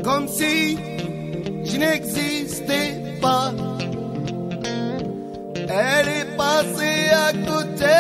comme si je n'existais pas. Elle est passée à côté